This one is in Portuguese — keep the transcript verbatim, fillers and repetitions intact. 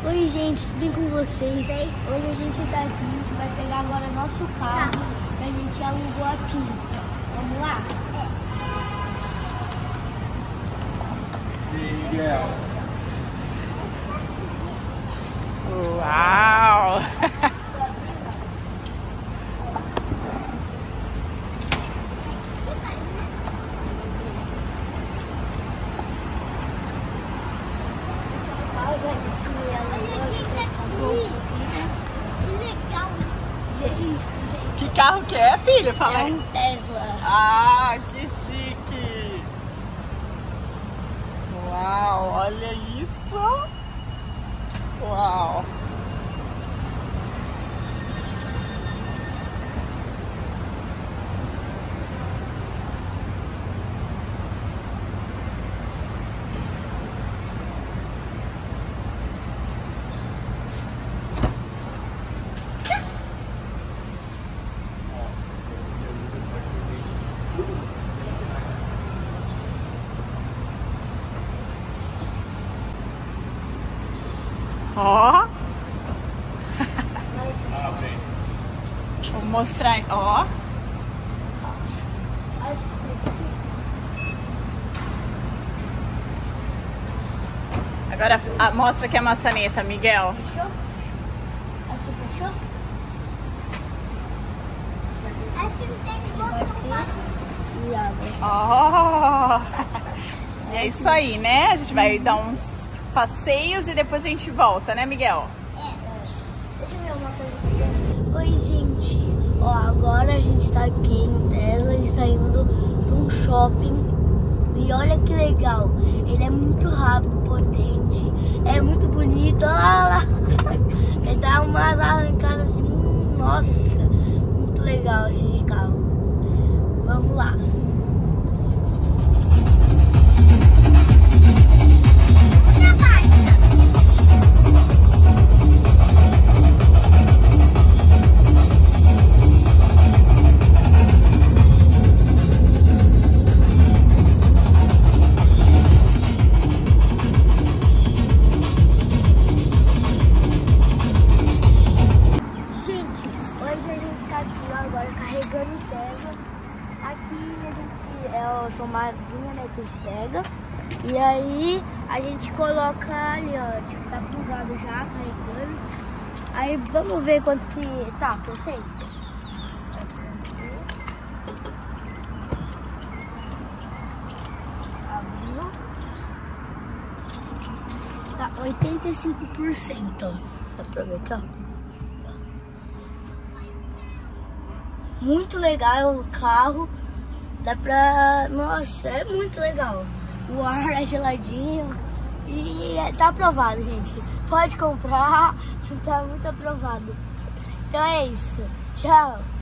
Oi gente, tudo bem com vocês? Hoje a gente tá aqui, a gente vai pegar agora nosso carro que a gente alugou aqui. Vamos lá? Miguel. Uau! Que carro que é, filha? Fala É aí. um Tesla. Ah, que chique! Uau, olha isso! Uau! Ó! Vou mostrar, ó. Agora a, mostra aqui a maçaneta, Miguel. Fechou? Aqui fechou? E abre. Ó! E é isso aí, né? A gente vai dar uns passeios e depois a gente volta, né, Miguel? Deixa eu ver uma coisa. Oi, gente. Ó, agora a gente tá aqui em Tesla, a gente tá indo pra um shopping. E olha que legal. Ele é muito rápido, potente. É muito bonito. Olha lá. Ele dá umas arrancadas assim. Nossa, muito legal esse carro. Vamos lá. Agora carregando o Tesla. Aqui a gente é a tomadinha, né, que a gente pega. E aí a gente coloca ali, ó, tipo, tá plugado já, carregando. Aí vamos ver quanto que tá, perfeito. Abriu. Tá oitenta e cinco por cento, ó. Dá pra ver aqui, ó. Muito legal o carro, dá pra... Nossa, é muito legal. O ar é geladinho e tá aprovado, gente. Pode comprar, tá muito aprovado. Então é isso, tchau.